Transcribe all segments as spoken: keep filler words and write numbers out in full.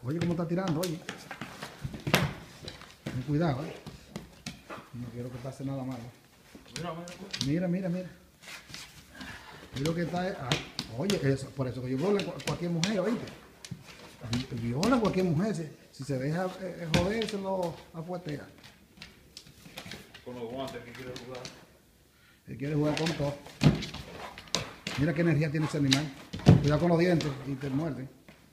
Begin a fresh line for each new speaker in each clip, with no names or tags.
Oye, cómo está tirando, oye. Ten cuidado, eh. No quiero que pase nada malo.
Mira, mira, pues.
Mira, mira, mira. Y lo que está es. Ay, oye, eso, por eso que yo viola a cualquier mujer, oíste. Viola a cualquier mujer. Si, si se deja eh, joder, se lo afuetea.
Con los guantes que quiere jugar.
Él quiere jugar con todo. Mira qué energía tiene ese animal. Cuidado con los dientes y te muerde.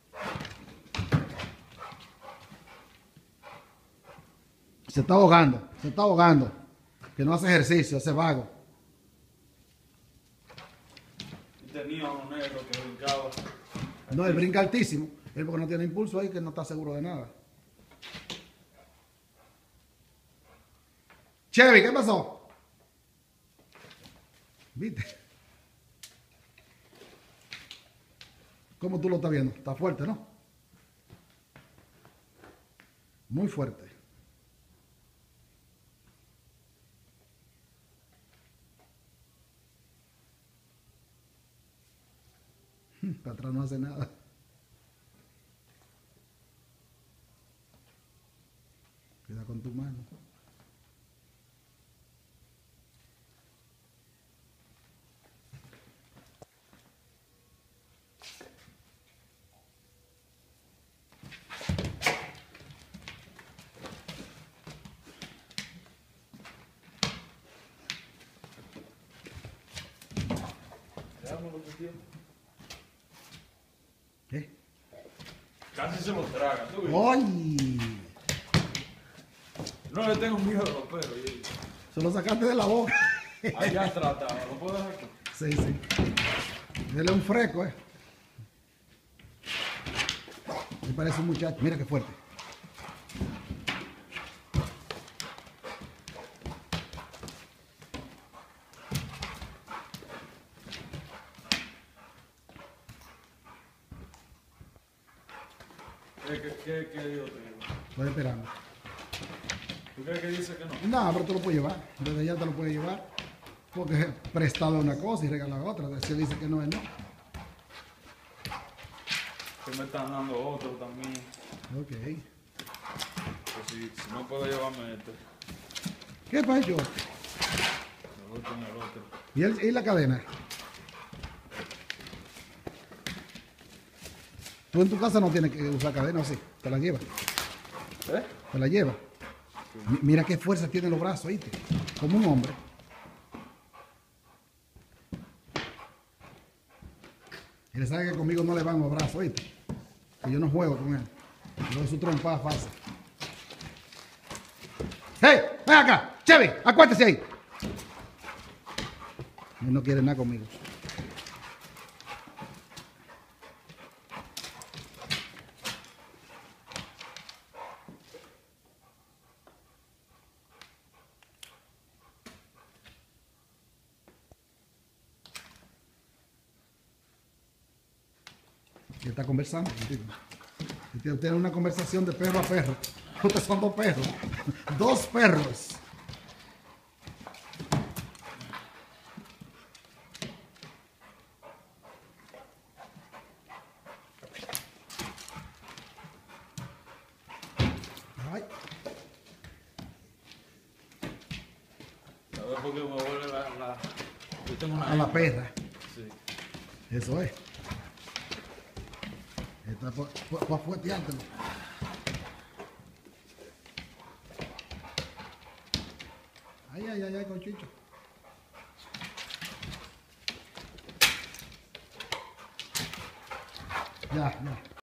Se está ahogando, se está ahogando. Que no hace ejercicio, hace vago.
Y tenía uno negro que brincaba.
No, él brinca altísimo. Él porque no tiene impulso ahí, que no está seguro de nada. Chevy, ¿qué pasó? ¿Viste? ¿Cómo tú lo estás viendo? Está fuerte, ¿no? Muy fuerte. Para atrás no hace nada. Cuida con tu mano.
Veámoslo, tu tío.
¿Qué?
Casi se lo traga. ¿Tú ves?
¡Ay!
No le tengo miedo a los perros. y-
Se lo sacaste de la boca.
Allá tratado. ¿Lo puedo dejar aquí?
Sí, sí. Dele un fresco, eh. Me parece un muchacho. Mira qué fuerte.
¿Qué, qué, qué, qué digo, tío?
Estoy esperando.
¿Tú crees que dice que no?
No, pero tú lo puedes llevar. Desde allá te lo puedes llevar. Porque es prestado una cosa y regala otra. Si él dice que no es no.
Que me están dando otro también.
Ok.
Pues si, si no puedo llevarme este,
¿Qué pasó?
el otro en el otro.
¿Y, el, y la cadena? Tú en tu casa no tienes que usar cadena, ¿o sí? Te la llevas.
¿Eh?
Te la llevas. Mi- Mira qué fuerza tiene los brazos, ¿viste? Como un hombre. Y le sabe que conmigo no le van los brazos, ¿viste? Que yo no juego con él. Yo doy su trompada fácil. ¡Hey! ¡Ven acá! ¡Chevy! ¡Acuérdese ahí! Él no quiere nada conmigo. Y está conversando contigo. Y tiene tiene una conversación de perro a perro. Ustedes son dos perros. Dos perros. Ay,
¿Sabes por qué me vuelve la, la... Yo tengo una
a la
hembra.
perra.
Sí.
Eso es. Está por, por, por fueteártelo. Ay, ay, ay, ay, con Chicho. Ya, ya.